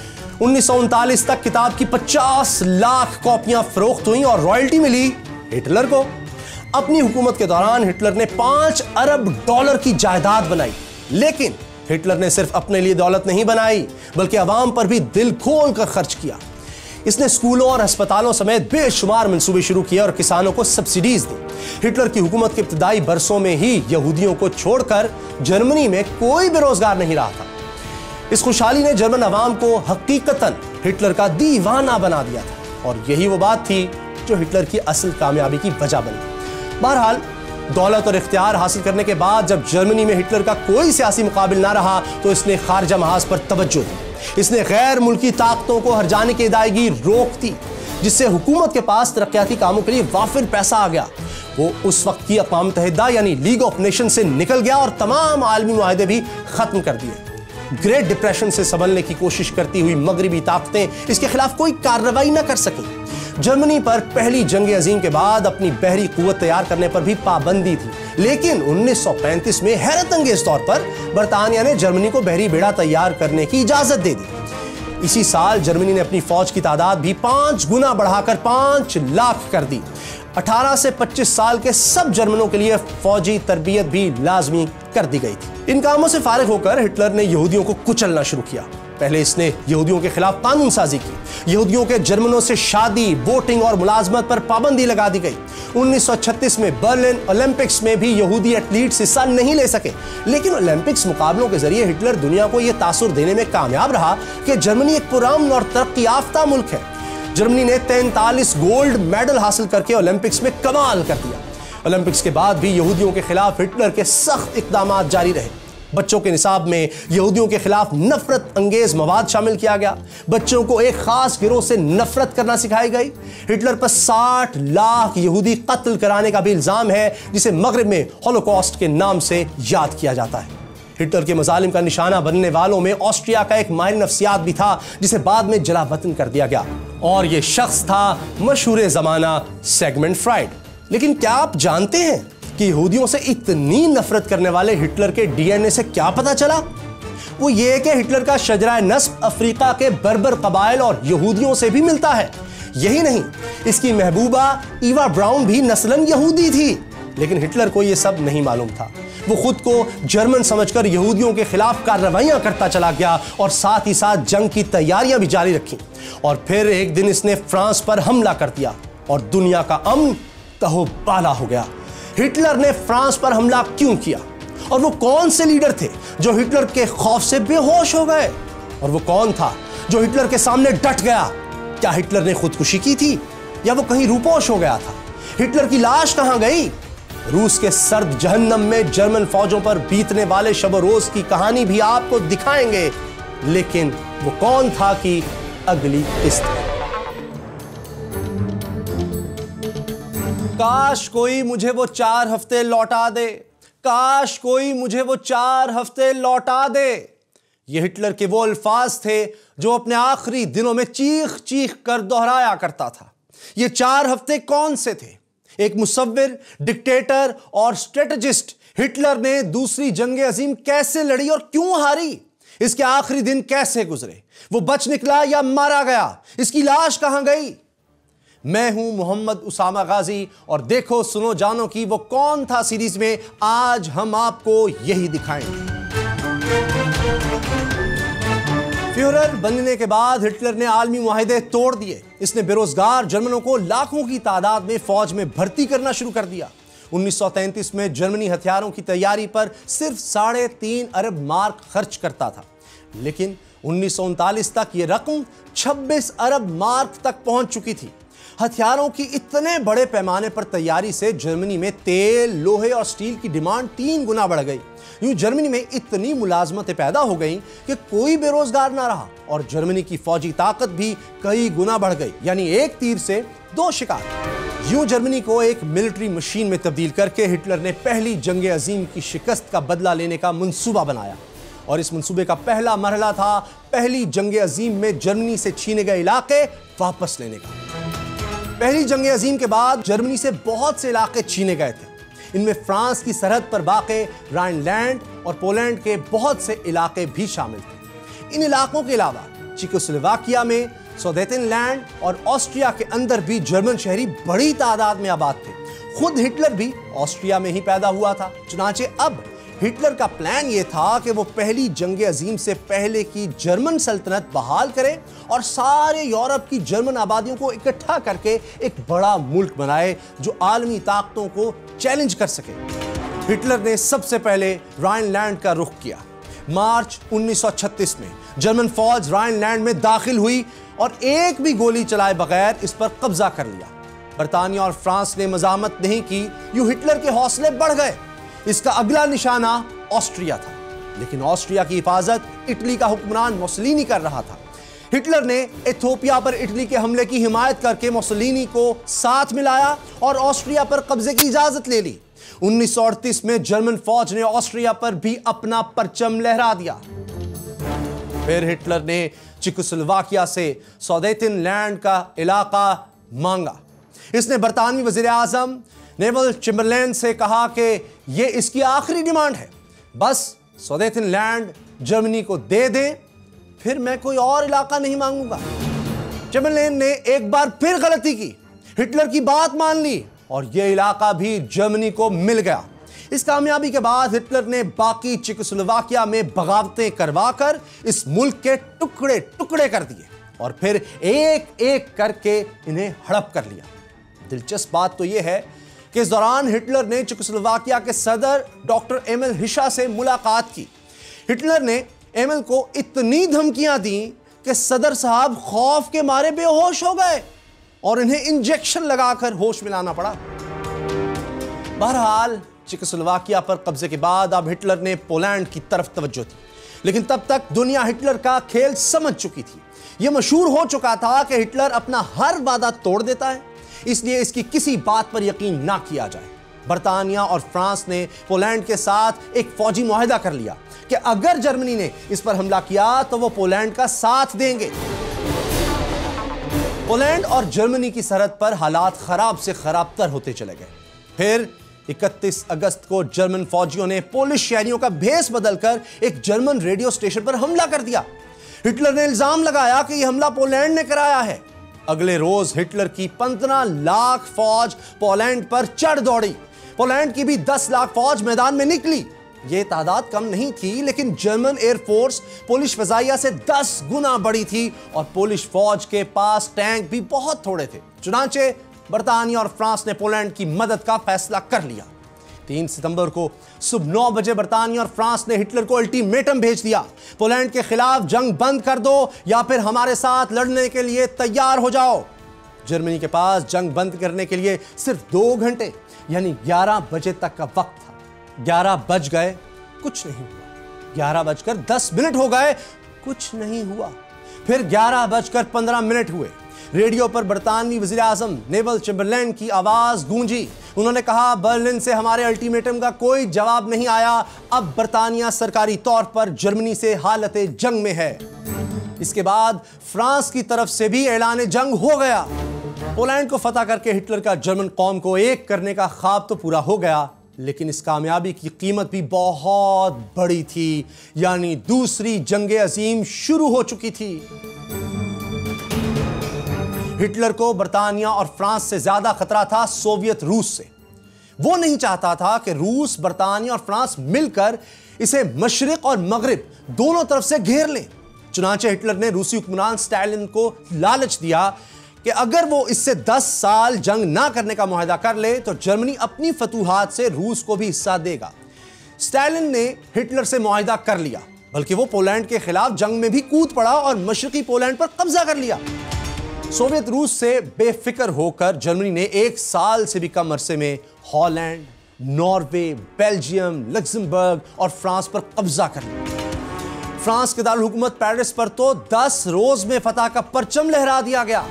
Speaker 1: 1939 तक किताब की 50 लाख कॉपियां फरोख्त हुई और रॉयल्टी मिली हिटलर को। अपनी हुकूमत के दौरान हिटलर ने 5 अरब डॉलर की जायदाद बनाई। लेकिन हिटलर ने सिर्फ अपने लिए दौलत नहीं बनाई, बल्कि अवाम पर भी दिल खोल कर खर्च किया। इसने स्कूलों और अस्पतालों समेत बेशुमार मंसूबे शुरू किए और किसानों को सब्सिडीज दी। हिटलर की हुकूमत के इब्तदाई बरसों में ही यहूदियों को छोड़कर जर्मनी में कोई बेरोजगार नहीं रहा था। इस खुशहाली ने जर्मन अवाम को हकीकतन हिटलर का दीवाना बना दिया था और यही वो बात थी जो हिटलर की असल कामयाबी की वजह बनी। बहरहाल, दौलत और इख्तियार हासिल करने के बाद जब जर्मनी में हिटलर का कोई सियासी मुकाबिल ना रहा तो इसने खारजा महाज पर तवज्जो दी। इसने गैर मुल्की ताकतों को हर जाने की अदायगी रोक दी, जिससे हुकूमत के पास तरक्याती कामों के लिए वाफिर पैसा आ गया। वो उस वक्त की अक़वाम मुत्तहिदा यानी लीग ऑफ नेशन से निकल गया और तमाम आलमी मुआहदे भी खत्म कर दिए। ग्रेट डिप्रेशन से संभलने की कोशिश करती हुई मगरबी ताकतें इसके खिलाफ कोई कार्रवाई न कर सकी। जर्मनी पर पहली जंग अजीम के बाद अपनी बहरी कुव्वत तैयार करने पर भी पाबंदी थी, लेकिन 1935 में हैरत अंगेज तौर पर बरतानिया ने जर्मनी को बहरी बेड़ा तैयार करने की इजाजत दे दी। इसी साल जर्मनी ने अपनी फौज की तादाद भी 5 गुना बढ़ाकर 5 लाख कर दी। 18 से 25 साल के सब जर्मनों के लिए फौजी तरबियत भी लाजमी कर दी गई थी। इन कामों से फारिग होकर हिटलर ने यहूदियों को कुचलना शुरू किया। पहले इसने यहूदियों के खिलाफ कानून साजी की। यहूदियों के जर्मनों से शादी, वोटिंग और मुलाजमत पर पाबंदी लगा दी गई। 1936 में बर्लिन ओलंपिक्स में भी यहूदी एथलीट्स हिस्सा नहीं ले सके, लेकिन ओलंपिक्स मुकाबलों के जरिए हिटलर दुनिया को यह तासुर देने में कामयाब रहा कि जर्मनी एक पुरअमन और तरक्की याफ्ता मुल्क है। जर्मनी ने 43 गोल्ड मेडल हासिल करके ओलंपिक्स में कमाल कर दिया। ओलंपिक्स के बाद भी यहूदियों के खिलाफ हिटलर के सख्त इक़दामात जारी रहे। बच्चों के निसाब में यहूदियों के खिलाफ नफरत अंगेज मवाद शामिल किया गया। बच्चों को एक खास गिरोह से नफरत करना सिखाई गई। हिटलर पर 60 लाख यहूदी कत्ल कराने का भी इल्जाम है, जिसे मगरिब में हॉलोकॉस्ट के नाम से याद किया जाता है। हिटलर के मजालिम का निशाना बनने वालों में ऑस्ट्रिया का एक माहिर नफ्सियात भी था, जिसे बाद में जला वतन कर दिया गया, और यह शख्स था मशहूर जमाना सिगमंड फ्राइड। लेकिन क्या आप जानते हैं कि यहूदियों से इतनी नफरत करने वाले हिटलर के डीएनए से क्या पता चला? वो ये कि हिटलर का शजरा नस्ब अफ्रीका के बर्बर कबाइल और यहूदियों से भी मिलता है। यही नहीं, इसकी महबूबा ईवा ब्राउन भी नस्लन यहूदी थी, लेकिन हिटलर को यह सब नहीं मालूम था। वो खुद को जर्मन समझकर यहूदियों के खिलाफ कार्रवाइयां करता चला गया और साथ ही साथ जंग की तैयारियां भी जारी रखी। और फिर एक दिन इसने फ्रांस पर हमला कर दिया और दुनिया का अमन तहोबाला हो गया। हिटलर ने फ्रांस पर हमला क्यों किया? और वो कौन से लीडर थे जो हिटलर के खौफ से बेहोश हो गए? और वो कौन था जो हिटलर के सामने डट गया? क्या हिटलर ने खुदकुशी की थी या वो कहीं रूपोश हो गया था? हिटलर की लाश कहां गई? रूस के सर्द जहन्नम में जर्मन फौजों पर बीतने वाले शब रोज की कहानी भी आपको दिखाएंगे, लेकिन वो कौन था कि अगली किस्त। काश कोई मुझे वो 4 हफ्ते लौटा दे, काश कोई मुझे वो 4 हफ्ते लौटा दे। ये हिटलर के वो अल्फाज थे जो अपने आखिरी दिनों में चीख चीख कर दोहराया करता था। ये 4 हफ्ते कौन से थे? एक मुसव्विर, डिक्टेटर और स्ट्रेटेजिस्ट हिटलर ने दूसरी जंग अजीम कैसे लड़ी और क्यों हारी? इसके आखिरी दिन कैसे गुजरे? वो बच निकला या मारा गया? इसकी लाश कहां गई? मैं हूं मोहम्मद उसामा गाजी और देखो सुनो जानो की वो कौन था सीरीज में आज हम आपको यही दिखाएंगे। फ्यूहरर बनने के बाद हिटलर ने आलमी मुआहदे तोड़ दिए। इसने बेरोजगार जर्मनों को लाखों की तादाद में फौज में भर्ती करना शुरू कर दिया। 1933 में जर्मनी हथियारों की तैयारी पर सिर्फ 3.5 अरब मार्क खर्च करता था, लेकिन 1939 तक यह रकम 26 अरब मार्क तक पहुंच चुकी थी। हथियारों की इतने बड़े पैमाने पर तैयारी से जर्मनी में तेल, लोहे और स्टील की डिमांड 3 गुना बढ़ गई। यूं जर्मनी में इतनी मुलाजमतें पैदा हो गईं कि कोई बेरोजगार ना रहा और जर्मनी की फौजी ताकत भी कई गुना बढ़ गई, यानी एक तीर से 2 शिकार। यूं जर्मनी को एक मिलिट्री मशीन में तब्दील करके हिटलर ने पहली जंग अजीम की शिकस्त का बदला लेने का मंसूबा बनाया और इस मंसूबे का पहला मरहला था पहली जंग अजीम में जर्मनी से छीने गए इलाके वापस लेने का। पहली जंग अजीम के बाद जर्मनी से बहुत से इलाके छीने गए थे। इनमें फ्रांस की सरहद पर वाक़े राइनलैंड और पोलैंड के बहुत से इलाके भी शामिल थे। इन इलाकों के अलावा चेकोस्लोवाकिया में, सुडेटनलैंड और ऑस्ट्रिया के अंदर भी जर्मन शहरी बड़ी तादाद में आबाद थे। खुद हिटलर भी ऑस्ट्रिया में ही पैदा हुआ था। चुनांचे अब हिटलर का प्लान यह था कि वो पहली जंग अजीम से पहले की जर्मन सल्तनत बहाल करे और सारे यूरोप की जर्मन आबादियों को इकट्ठा करके एक बड़ा मुल्क बनाए जो आलमी ताकतों को चैलेंज कर सके। हिटलर ने सबसे पहले राइनलैंड का रुख किया। मार्च 1936 में जर्मन फौज राइनलैंड में दाखिल हुई और एक भी गोली चलाए बगैर इस पर कब्जा कर लिया। बर्तानिया और फ्रांस ने मजामत नहीं की। यूं हिटलर के हौसले बढ़ गए। इसका अगला निशाना ऑस्ट्रिया था, लेकिन ऑस्ट्रिया की हिफाजत इटली का हुक्मरान मुसोलिनी कर रहा था। हिटलर ने इथियोपिया पर इटली के हमले की हिमायत करके मुसोलिनी को साथ मिलाया और ऑस्ट्रिया पर कब्जे की इजाजत ले ली। 1938 में जर्मन फौज ने ऑस्ट्रिया पर भी अपना परचम लहरा दिया। फिर हिटलर ने चेकोस्लोवाकिया से सुडेटनलैंड का इलाका मांगा। इसने बरतानवी वजीर आजम नेवल चैम्बरलेन से कहा कि यह इसकी आखिरी डिमांड है, बस सुडेटनलैंड जर्मनी को दे दें, फिर मैं कोई और इलाका नहीं मांगूंगा। चैम्बरलेन ने एक बार फिर गलती की, हिटलर की बात मान ली और यह इलाका भी जर्मनी को मिल गया। इस कामयाबी के बाद हिटलर ने बाकी चेकोस्लोवाकिया में बगावतें करवाकर इस मुल्क के टुकड़े टुकड़े कर दिए और फिर एक एक करके इन्हें हड़प कर लिया। दिलचस्प बात तो यह है कि इस दौरान हिटलर ने चेकोस्लोवाकिया के सदर डॉक्टर एमिल हिशा से मुलाकात की। हिटलर ने एमिल को इतनी धमकियां दी कि सदर साहब खौफ के मारे बेहोश हो गए और इन्हें इंजेक्शन लगाकर होश में लाना पड़ा। बहरहाल चेकोस्लोवाकिया पर कब्जे के बाद अब हिटलर ने पोलैंड की तरफ तवज्जो दी, लेकिन तब तक दुनिया हिटलर का खेल समझ चुकी थी। यह मशहूर हो चुका था कि हिटलर अपना हर वादा तोड़ देता है, इसलिए इसकी किसी बात पर यकीन ना किया जाए। बर्तानिया और फ्रांस ने पोलैंड के साथ एक फौजी मुआहदा कर लिया कि अगर जर्मनी ने इस पर हमला किया तो वो पोलैंड का साथ देंगे। पोलैंड और जर्मनी की सरहद पर हालात खराब से खराब तर होते चले गए। फिर 31 अगस्त को जर्मन फौजियों ने पोलिश शहरियों का भेस बदलकर एक जर्मन रेडियो स्टेशन पर हमला कर दिया। हिटलर ने इल्जाम लगाया कि यह हमला पोलैंड ने कराया है। अगले रोज हिटलर की 15 लाख फौज पोलैंड पर चढ़ दौड़ी। पोलैंड की भी 10 लाख फौज मैदान में निकली। यह तादाद कम नहीं थी, लेकिन जर्मन एयरफोर्स पोलिश फजाइया से 10 गुना बड़ी थी और पोलिश फौज के पास टैंक भी बहुत थोड़े थे। चुनांचे बर्तानिया और फ्रांस ने पोलैंड की मदद का फैसला कर लिया। 3 सितंबर को सुबह 9 बजे बर्तानिया और फ्रांस ने हिटलर को अल्टीमेटम भेज दिया, पोलैंड के खिलाफ जंग बंद कर दो या फिर हमारे साथ लड़ने के लिए तैयार हो जाओ। जर्मनी के पास जंग बंद करने के लिए सिर्फ 2 घंटे यानी 11 बजे तक का वक्त था। 11 बज गए, कुछ नहीं हुआ। 11 बजकर 10 मिनट हो गए, कुछ नहीं हुआ। फिर 11 बजकर 15 मिनट हुए। रेडियो पर बरतानवी वजीर आजम नेवल चैम्बरलेन की आवाज गूंजी। उन्होंने कहा, बर्लिन से हमारे अल्टीमेटम का कोई जवाब नहीं आया। अब बरतानिया सरकारी तौर पर जर्मनी से हालत जंग में है। इसके बाद फ्रांस की तरफ से भी ऐलान जंग हो गया। पोलैंड को फतह करके हिटलर का जर्मन कौम को एक करने का ख्वाब तो पूरा हो गया, लेकिन इस कामयाबी की कीमत भी बहुत बड़ी थी, यानी दूसरी जंग अजीम शुरू हो चुकी थी। हिटलर को बर्तानिया और फ्रांस से ज्यादा खतरा था सोवियत रूस से। वो नहीं चाहता था कि रूस, बर्तानिया और फ्रांस मिलकर इसे मशरिक और मगरिब दोनों तरफ से घेर ले। चुनांचे हिटलर ने रूसी हुक्मरान स्टालिन को लालच दिया कि अगर वो इससे 10 साल जंग ना करने का मुआहदा कर ले तो जर्मनी अपनी फतूहात से रूस को भी हिस्सा देगा। स्टालिन ने हिटलर से मुआहदा कर लिया, बल्कि वो पोलैंड के खिलाफ जंग में भी कूद पड़ा और मशरकी पोलैंड पर कब्जा कर लिया। सोवियत रूस से बेफिक्र होकर जर्मनी ने 1 साल से भी कम अरसे में हॉलैंड, नॉर्वे, बेल्जियम, लग्जमबर्ग और फ्रांस पर कब्जा कर लिया। फ्रांस के दारुल हुकूमत पेरिस पर तो 10 रोज में फतह का परचम लहरा दिया गया।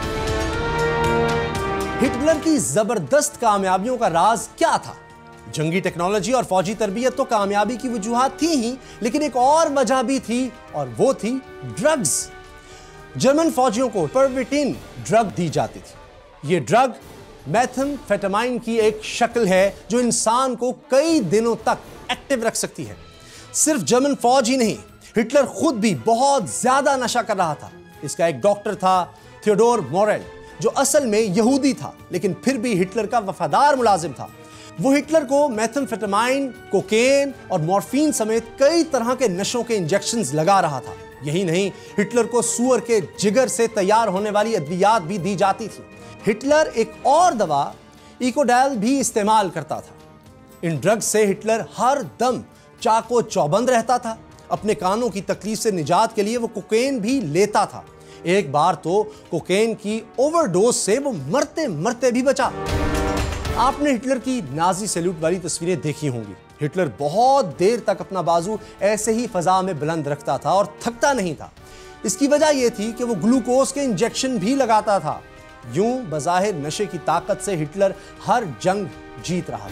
Speaker 1: हिटलर की जबरदस्त कामयाबियों का राज क्या था? जंगी टेक्नोलॉजी और फौजी तरबियत तो कामयाबी की वजूहात थी ही, लेकिन एक और वजह भी थी और वो थी ड्रग्स। जर्मन फौजियों को परविटिन ड्रग दी जाती थी। यह ड्रग मेथाम्फेटामाइन की एक शक्ल है जो इंसान को कई दिनों तक एक्टिव रख सकती है। सिर्फ जर्मन फौज ही नहीं, हिटलर खुद भी बहुत ज्यादा नशा कर रहा था। इसका एक डॉक्टर था, थियोडोर मोरेल, जो असल में यहूदी था लेकिन फिर भी हिटलर का वफादार मुलाजिम था। वो हिटलर को मेथाम्फेटामाइन, कोकेन और मॉर्फिन समेत कई तरह के नशों के इंजेक्शंस लगा रहा था। यही नहीं, हिटलर को सूअर के जिगर से तैयार होने वाली अद्वियात भी दी जाती थी। हिटलर एक और दवा इकोडेल भी इस्तेमाल करता था। इन ड्रग्स से हिटलर हर दम चाको चौबंद रहता था। अपने कानों की तकलीफ से निजात के लिए वो कोकेन भी लेता था। एक बार तो कोकेन की ओवरडोज से वो मरते मरते भी बचा। आपने हिटलर की नाजी सैल्यूट वाली तस्वीरें देखी होंगी। हिटलर बहुत देर तक अपना बाजू ऐसे ही फजा में बुलंद रखता था और थकता नहीं था। इसकी वजह यह थी कि वो ग्लूकोज के इंजेक्शन भी लगाता था। यूं बज़ाहिर नशे की ताकत से हिटलर हर जंग जीत रहा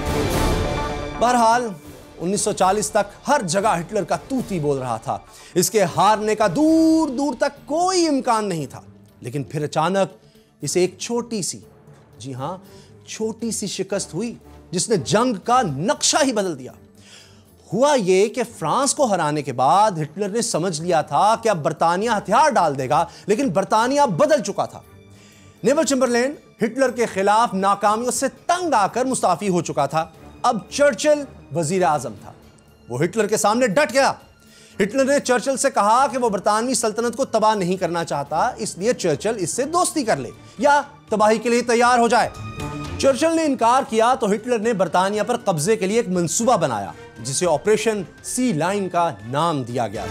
Speaker 1: था। बहरहाल 1940 तक हर जगह हिटलर का तूती बोल रहा था। इसके हारने का दूर दूर तक कोई इम्कान नहीं था। लेकिन फिर अचानक इसे एक छोटी सी, जी हां, छोटी सी शिकस्त हुई जिसने जंग का नक्शा ही बदल दिया। हुआ यह कि फ्रांस को हराने के बाद हिटलर ने समझ लिया था कि अब बर्तानिया हथियार डाल देगा, लेकिन बर्तानिया बदल चुका था। नेवल चैम्बरलेन हिटलर के खिलाफ नाकामियों से तंग आकर मुस्ताफी हो चुका था। अब चर्चिल वजीर आजम था। वो हिटलर के सामने डट गया। हिटलर ने चर्चिल से कहा कि वो बरतानवी सल्तनत को तबाह नहीं करना चाहता, इसलिए चर्चिल इससे दोस्ती कर ले या तबाही के लिए तैयार हो जाए। चर्चिल ने इनकार किया तो हिटलर ने बर्तानिया पर कब्जे के लिए एक मंसूबा बनाया जिसे ऑपरेशन सी लाइन का नाम दिया गया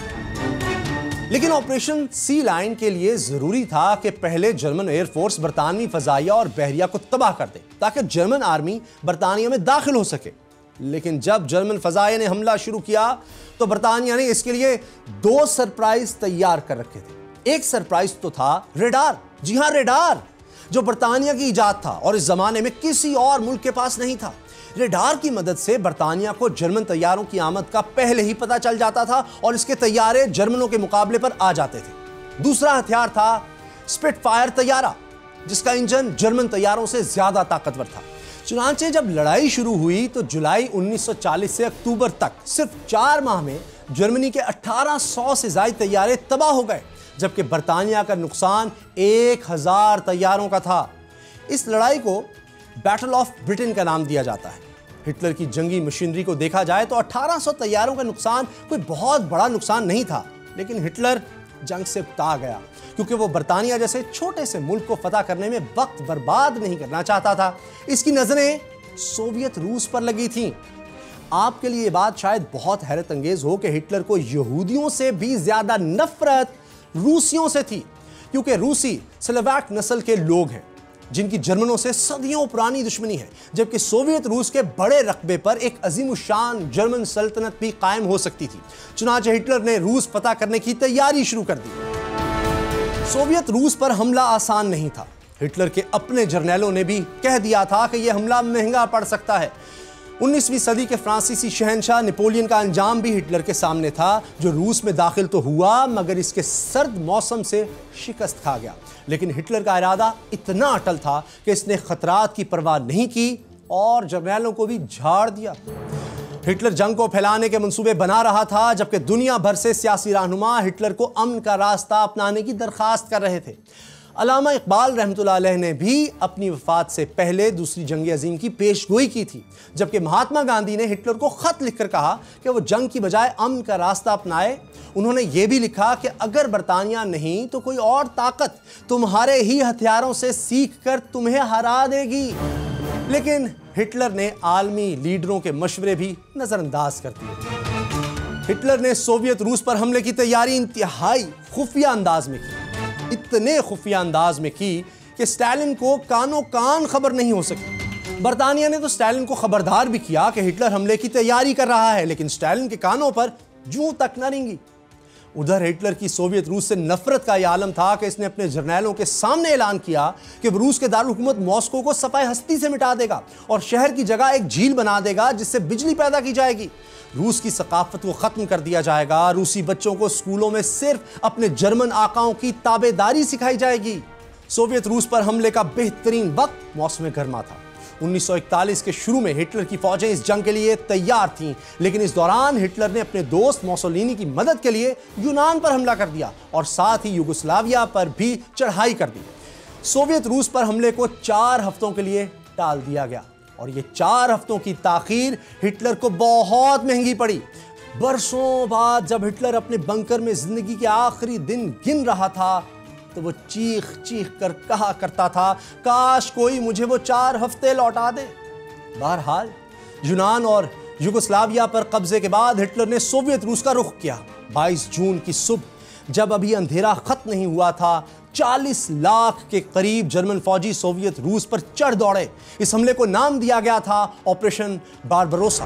Speaker 1: था। लेकिन ऑपरेशन सी लाइन के लिए जरूरी था कि पहले जर्मन एयरफोर्स बरतानवी फजाइया और बहरिया को तबाह कर दे ताकि जर्मन आर्मी बरतानिया में दाखिल हो सके। लेकिन जब जर्मन फजाइया ने हमला शुरू किया तो बरतानिया ने इसके लिए 2 सरप्राइज तैयार कर रखे थे। एक सरप्राइज तो था रेडार। जी हां, रेडार, जो बरतानिया की इजाद था और इस जमाने में किसी और मुल्क के पास नहीं था। रेडार की मदद से बरतानिया को जर्मन तैयारों की आमद का पहले ही पता चल जाता था और इसके तैयारे जर्मनों के मुकाबले पर आ जाते थे। दूसरा हथियार था स्पिटफायर तैयारा, जिसका इंजन जर्मन तैयारों से ज्यादा ताकतवर था। चुनांचे जब लड़ाई शुरू हुई तो जुलाई 1940 से अक्टूबर तक सिर्फ 4 माह में जर्मनी के 1800 से ज्यादा तैयारे तबाह हो गए, जबकि बरतानिया का नुकसान 1000 तैयारों का था। इस लड़ाई को बैटल ऑफ ब्रिटेन का नाम दिया जाता है। हिटलर की जंगी मशीनरी को देखा जाए तो 1800 तैयारों का नुकसान कोई बहुत बड़ा नुकसान नहीं था, लेकिन हिटलर जंग से उकता गया क्योंकि वो बरतानिया जैसे छोटे से मुल्क को फतह करने में वक्त बर्बाद नहीं करना चाहता था। इसकी नजरें सोवियत रूस पर लगी थीं। आपके लिए ये बात शायद बहुत हैरत अंगेज हो कि हिटलर को यहूदियों से भी ज्यादा नफरत रूसियों से थी, क्योंकि रूसी स्लोवाक नस्ल के लोग हैं जिनकी जर्मनों से सदियों पुरानी दुश्मनी है, जबकि सोवियत रूस के बड़े रकबे पर एक अजीमुशान जर्मन सल्तनत भी कायम हो सकती थी। चुनांचे हिटलर ने रूस फतह करने की तैयारी शुरू कर दी। सोवियत रूस पर हमला आसान नहीं था। हिटलर के अपने जर्नैलों ने भी कह दिया था कि यह हमला महंगा पड़ सकता है। 19वीं सदी के फ्रांसीसी शहंशाह नेपोलियन का अंजाम भी हिटलर के सामने था, जो रूस में दाखिल तो हुआ मगर इसके सर्द मौसम से शिकस्त खा गया। लेकिन हिटलर का इरादा इतना अटल था कि इसने खतरात की परवाह नहीं की और जर्नैलों को भी झाड़ दिया। हिटलर जंग को फैलाने के मंसूबे बना रहा था, जबकि दुनिया भर से सियासी रहनुमा हिटलर को अमन का रास्ता अपनाने की दरखास्त कर रहे थे। अल्लामा इकबाल रहमतुल्लाह अलैह ने भी अपनी वफात से पहले दूसरी जंग अजीम की पेशगोई की थी, जबकि महात्मा गांधी ने हिटलर को खत लिखकर कहा कि वो जंग की बजाय अमन का रास्ता अपनाए। उन्होंने ये भी लिखा कि अगर बरतानिया नहीं तो कोई और ताकत तुम्हारे ही हथियारों से सीख कर तुम्हें हरा देगी। लेकिन हिटलर ने आलमी लीडरों के मशवरे भी नजरअंदाज कर दिए। हिटलर ने सोवियत रूस पर हमले की तैयारी इंतहाई खुफिया अंदाज में की, इतने खुफिया अंदाज में की कि स्टालिन को कानो कान खबर नहीं हो सकी। बरतानिया ने तो स्टालिन को खबरदार भी किया कि हिटलर हमले की तैयारी कर रहा है, लेकिन स्टालिन के कानों पर जूं तक न रेंगी। उधर हिटलर की सोवियत रूस से नफरत का यह आलम था कि इसने अपने जर्नैलों के सामने ऐलान किया कि रूस के दारुल हुकूमत मॉस्को को सफाए हस्ती से मिटा देगा और शहर की जगह एक झील बना देगा जिससे बिजली पैदा की जाएगी। रूस की सकाफत को खत्म कर दिया जाएगा। रूसी बच्चों को स्कूलों में सिर्फ अपने जर्मन आकाओं की ताबेदारी सिखाई जाएगी। सोवियत रूस पर हमले का बेहतरीन वक्त मौसम गर्मा था। 1941 के शुरू में हिटलर की फौजें इस जंग के लिए तैयार थीं, लेकिन इस दौरान हिटलर ने अपने दोस्त मुसोलिनी की मदद के लिए यूनान पर हमला कर दिया और साथ ही युगोस्लाविया पर भी चढ़ाई कर दी। सोवियत रूस पर हमले को 4 हफ्तों के लिए टाल दिया गया और ये 4 हफ्तों की ताखीर हिटलर को बहुत महंगी पड़ी। बरसों बाद जब हिटलर अपने बंकर में जिंदगी के आखिरी दिन गिन रहा था तो वो चीख चीख कर कहा करता था, काश कोई मुझे वो 4 हफ्ते लौटा दे। बहरहाल यूनान और युगोस्लाविया पर कब्जे के बाद हिटलर ने सोवियत रूस का रुख किया। 22 जून की सुबह जब अभी अंधेरा खत्म नहीं हुआ था, 40 लाख के करीब जर्मन फौजी सोवियत रूस पर चढ़ दौड़े। इस हमले को नाम दिया गया था ऑपरेशन बारबरोसा।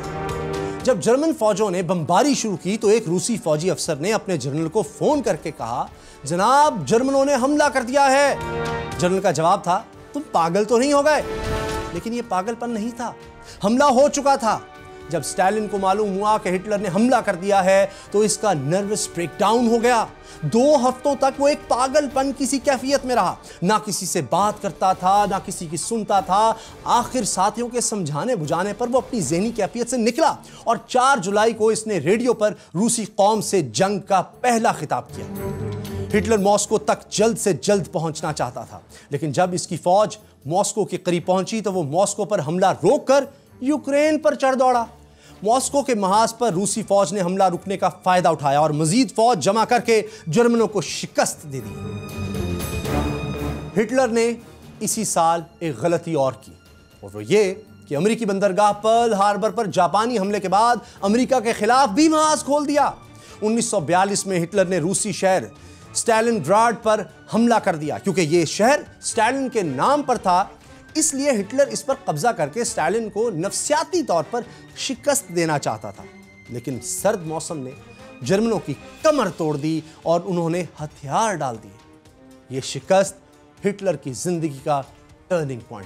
Speaker 1: जब जर्मन फौजों ने बमबारी शुरू की तो एक रूसी फौजी अफसर ने अपने जनरल को फोन करके कहा, जनाब जर्मनों ने हमला कर दिया है। जनरल का जवाब था, तुम पागल तो नहीं हो गए? लेकिन यह पागलपन नहीं था, हमला हो चुका था। जब स्टालिन को मालूम हुआ कि हिटलर ने हमला कर दिया है तो इसका नर्वस ब्रेकडाउन हो गया। 2 हफ्तों तक वो एक पागलपन किसी कैफियत में रहा, ना किसी से बात करता था, ना किसी की सुनता था। आखिर साथियों के समझाने बुझाने पर वो अपनी ज़हनी कैफियत से निकला और 4 जुलाई को इसने रेडियो पर रूसी कौम से जंग का पहला खिताब किया। हिटलर मॉस्को तक जल्द से जल्द पहुंचना चाहता था, लेकिन जब इसकी फौज मॉस्को के करीब पहुंची तो वो मॉस्को पर हमला रोककर यूक्रेन पर चढ़ दौड़ा। मॉस्को के महाज पर रूसी फौज ने हमला रुकने का फायदा उठाया और मजीद फौज जमा करके जर्मनों को शिकस्त दे दी। हिटलर ने इसी साल एक गलती और की, और वो ये कि अमेरिकी बंदरगाह पर्ल हार्बर पर जापानी हमले के बाद अमेरिका के खिलाफ भी महाज खोल दिया। 1942 में हिटलर ने रूसी शहर स्टालिनग्राड पर हमला कर दिया। क्योंकि यह शहर स्टालिन के नाम पर था, इसलिए हिटलर इस पर कब्जा करके स्टालिन को नफसियाती तौर पर शिकस्त देना चाहता था। लेकिन सर्द मौसम ने जर्मनों की कमर तोड़ दी और उन्होंने हथियार डाल दिए। यह शिकस्त हिटलर की जिंदगी का टर्निंग पॉइंट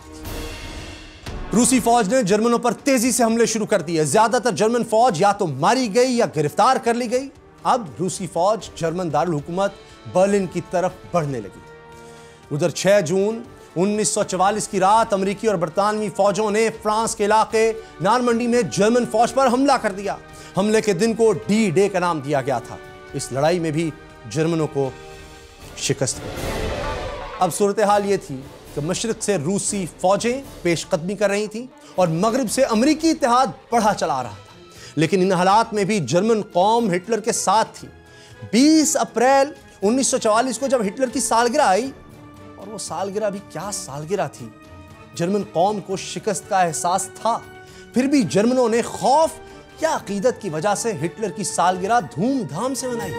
Speaker 1: थी। रूसी फौज ने जर्मनों पर तेजी से हमले शुरू कर दिए। ज्यादातर जर्मन फौज या तो मारी गई या गिरफ्तार कर ली गई। अब रूसी फौज जर्मन दारुल हुकूमत बर्लिन की तरफ बढ़ने लगी। उधर 6 जून 1944 की रात अमेरिकी और बरतानवी फौजों ने फ्रांस के इलाके नॉर्मंडी में जर्मन फौज पर हमला कर दिया। हमले के दिन को डी डे का नाम दिया गया था। इस लड़ाई में भी जर्मनों को शिकस्त हुई। अब सूरत हाल ये थी कि मशरिक से रूसी फौजें पेशकदमी कर रही थीं और मगरिब से अमेरिकी इत्तेहाद बढ़ा चला रहा था। लेकिन इन हालात में भी जर्मन कौम हिटलर के साथ थी। 20 अप्रैल 1944 को जब हिटलर की सालगिरह आई, और वो सालगिरह भी क्या सालगिरह थी, जर्मन कौम को शिकस्त का एहसास था, फिर भी जर्मनों ने खौफ या अकीदत की वजह से हिटलर की सालगिरह धूमधाम से मनाई।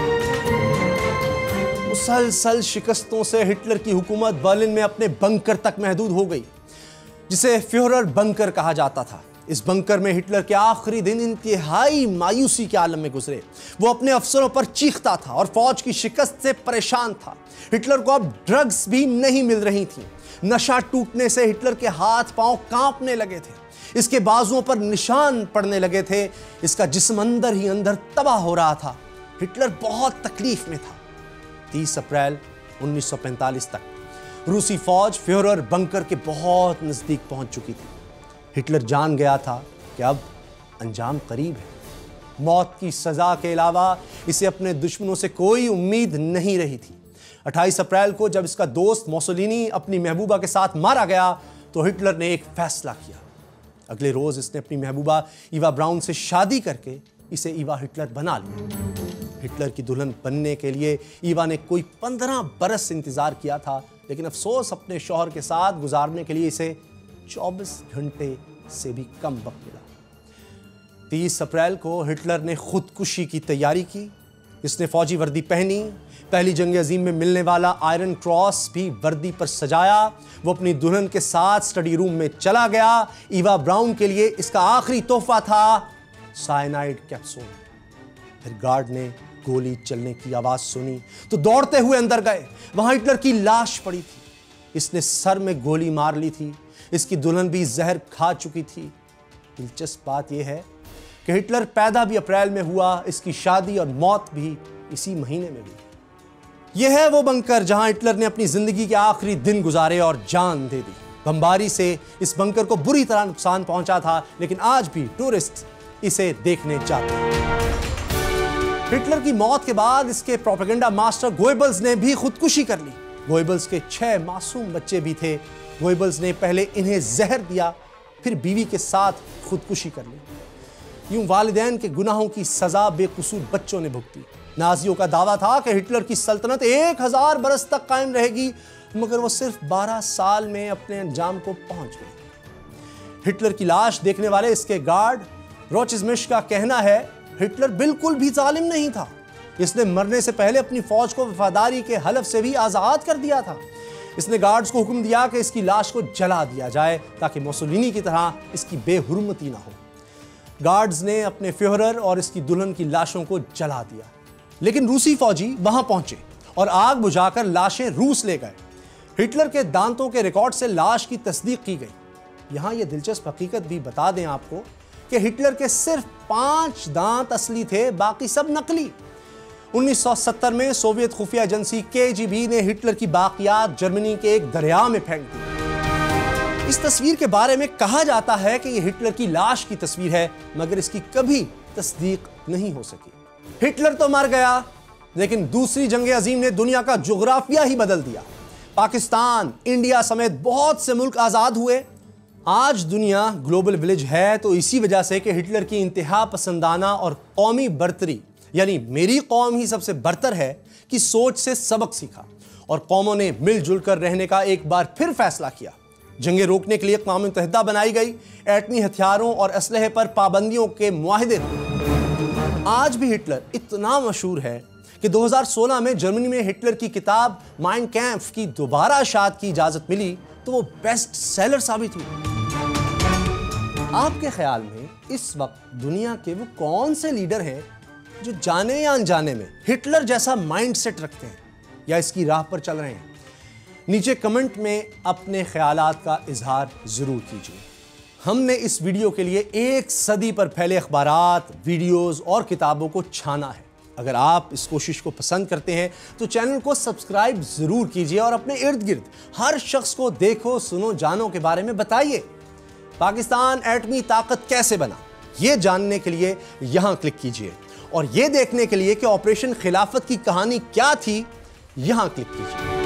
Speaker 1: मुसलसल शिकस्तों से हिटलर की हुकूमत बर्लिन में अपने बंकर तक महदूद हो गई, जिसे फ्यूहरर बंकर कहा जाता था। इस बंकर में हिटलर के आखिरी दिन इंतहाई मायूसी के आलम में गुजरे। वो अपने अफसरों पर चीखता था और फौज की शिकस्त से परेशान था। हिटलर को अब ड्रग्स भी नहीं मिल रही थी। नशा टूटने से हिटलर के हाथ पांव कांपने लगे थे, इसके बाजुओं पर निशान पड़ने लगे थे, इसका जिस्म अंदर ही अंदर तबाह हो रहा था। हिटलर बहुत तकलीफ में था। 30 अप्रैल 1945 तक रूसी फौज फ्यूहरर बंकर के बहुत नजदीक पहुंच चुकी थी। हिटलर जान गया था कि अब अंजाम करीब है। मौत की सजा के अलावा इसे अपने दुश्मनों से कोई उम्मीद नहीं रही थी। 28 अप्रैल को जब इसका दोस्त मोसोलिनी अपनी महबूबा के साथ मारा गया तो हिटलर ने एक फैसला किया। अगले रोज इसने अपनी महबूबा ईवा ब्राउन से शादी करके इसे ईवा हिटलर बना लिया। हिटलर की दुल्हन बनने के लिए ईवा ने कोई 15 बरस इंतजार किया था, लेकिन अफसोस अपने शौहर के साथ गुजारने के लिए इसे 24 घंटे से भी कम वक्त मिला। 30 अप्रैल को हिटलर ने खुदकुशी की तैयारी की। इसने फौजी वर्दी पहनी, पहली जंग अजीम में मिलने वाला आयरन क्रॉस भी वर्दी पर सजाया। वो अपनी दुल्हन के साथ स्टडी रूम में चला गया। ईवा ब्राउन के लिए इसका आखिरी तोहफा था साइनाइड कैप्सूल। फिर गार्ड ने गोली चलने की आवाज सुनी तो दौड़ते हुए अंदर गए। वहां हिटलर की लाश पड़ी थी। इसने सर में गोली मार ली थी। इसकी दुल्हन भी जहर खा चुकी थी। दिलचस्प बात यह है कि हिटलर पैदा भी अप्रैल में हुआ, इसकी शादी और मौत भी इसी महीने में हुई। यह है वो बंकर जहां हिटलर ने अपनी जिंदगी के आखिरी दिन गुजारे और जान दे दी। बमबारी से इस बंकर को बुरी तरह नुकसान पहुंचा था, लेकिन आज भी टूरिस्ट इसे देखने जाते हैं। हिटलर की मौत के बाद इसके प्रोपेगेंडा मास्टर गोएबल्स ने भी खुदकुशी कर ली। गोएबल्स के 6 मासूम बच्चे भी थे। गोएबल्स ने पहले इन्हें जहर दिया, फिर बीवी के साथ खुदकुशी कर ली। यूं वालिदैन के गुनाहों की सजा बेकसूर बच्चों ने भुगती। नाजियों का दावा था कि हिटलर की सल्तनत 1000 बरस तक कायम रहेगी, मगर वो सिर्फ 12 साल में अपने अंजाम को पहुंच गई। हिटलर की लाश देखने वाले इसके गार्ड रोचेस्मिश का कहना है, हिटलर बिल्कुल भी जालिम नहीं था। इसने मरने से पहले अपनी फौज को वफादारी के हलफ से भी आजाद कर दिया था। इसने गार्ड्स को हुक्म दिया कि इसकी लाश को जला दिया जाए ताकि मोसोलिनी की तरह इसकी बेहुर्मती ना हो। गार्ड्स ने अपने फ्यूहरर और इसकी दुल्हन की लाशों को जला दिया, लेकिन रूसी फौजी वहां पहुंचे और आग बुझाकर लाशें रूस ले गए। हिटलर के दांतों के रिकॉर्ड से लाश की तस्दीक की गई। यहां यह दिलचस्प हकीकत भी बता दें आपको कि हिटलर के सिर्फ 5 दांत असली थे, बाकी सब नकली। 1970 में सोवियत खुफिया एजेंसी KGB ने हिटलर की बाकियात जर्मनी के एक दरिया में फेंक दी। इस तस्वीर के बारे में कहा जाता है कि यह हिटलर की लाश की तस्वीर है, मगर इसकी कभी तस्दीक नहीं हो सकी। हिटलर तो मर गया, लेकिन दूसरी जंग अजीम ने दुनिया का जुग्राफिया ही बदल दिया। पाकिस्तान, इंडिया समेत बहुत से मुल्क आजाद हुए। आज दुनिया ग्लोबल विलेज है तो इसी वजह से कि हिटलर की इंतहा पसंदाना और कौमी बर्तरी, यानी मेरी कौम ही सबसे बरतर है, की सोच से सबक सीखा और कौमों ने मिलजुल कर रहने का एक बार फिर फैसला किया। जंगें रोकने के लिए अक़वाम मुत्तहिदा बनाई गई। एटमी हथियारों और असलहे पर पाबंदियों के मुआहिदे हुए। आज भी हिटलर इतना मशहूर है कि 2016 में जर्मनी में हिटलर की किताब माइन कैम्फ की दोबारा इशाअत की इजाजत मिली तो वो बेस्ट सेलर साबित हुई। आपके ख्याल में इस वक्त दुनिया के वो कौन से लीडर हैं जो जाने या अनजाने में हिटलर जैसा माइंडसेट रखते हैं या इसकी राह पर चल रहे हैं? नीचे कमेंट में अपने ख्यालात का इजहार जरूर कीजिए। हमने इस वीडियो के लिए 1 सदी पर फैले अखबारात, वीडियोस और किताबों को छाना है। अगर आप इस कोशिश को पसंद करते हैं तो चैनल को सब्सक्राइब जरूर कीजिए और अपने इर्द गिर्द हर शख्स को देखो, सुनो, जानो के बारे में बताइए। पाकिस्तान एटमी ताकत कैसे बना, यह जानने के लिए यहां क्लिक कीजिए और यह देखने के लिए कि ऑपरेशन खिलाफत की कहानी क्या थी, यहां क्लिक कीजिए।